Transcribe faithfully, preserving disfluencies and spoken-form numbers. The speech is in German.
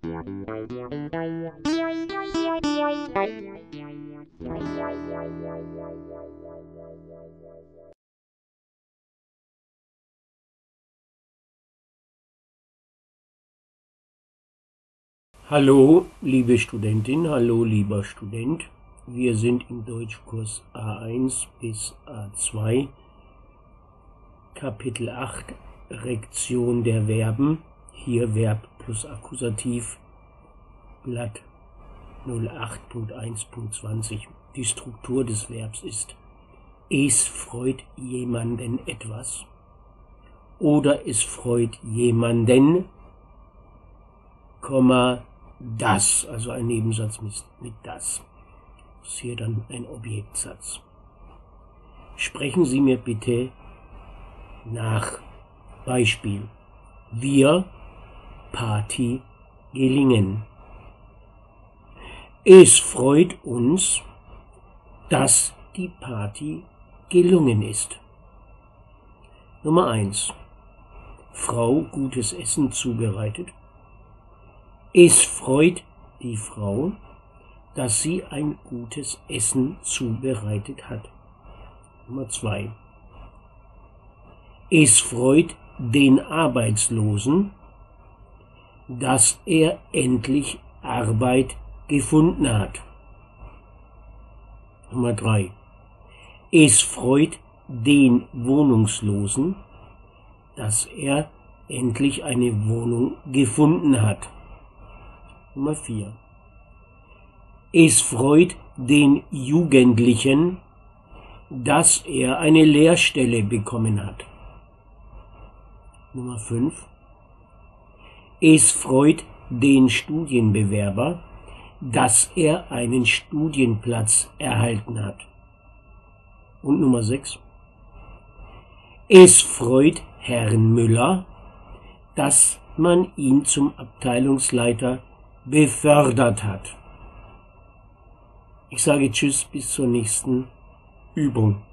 Hallo, liebe Studentin, hallo, lieber Student. Wir sind im Deutschkurs A eins bis A zwei, Kapitel acht, Rektion der Verben, hier Verb plus Akkusativ, Blatt null acht Punkt eins Punkt zwanzig. Die Struktur des Verbs ist: Es freut jemanden etwas oder es freut jemanden, Komma, das, also ein Nebensatz mit, mit das. Das ist hier dann ein Objektsatz. Sprechen Sie mir bitte nach. Beispiel: Wir, Party, gelingen. Es freut uns, dass die Party gelungen ist. Nummer eins. Frau gutes Essen zubereitet. Es freut die Frau, dass sie ein gutes Essen zubereitet hat. Nummer zwei. Es freut den Arbeitslosen, dass er endlich Arbeit gefunden hat. Nummer drei. Es freut den Wohnungslosen, dass er endlich eine Wohnung gefunden hat. Nummer vier. Es freut den Jugendlichen, dass er eine Lehrstelle bekommen hat. Nummer fünf. Es freut den Studienbewerber, dass er einen Studienplatz erhalten hat. Und Nummer sechs. Es freut Herrn Müller, dass man ihn zum Abteilungsleiter befördert hat. Ich sage Tschüss, bis zur nächsten Übung.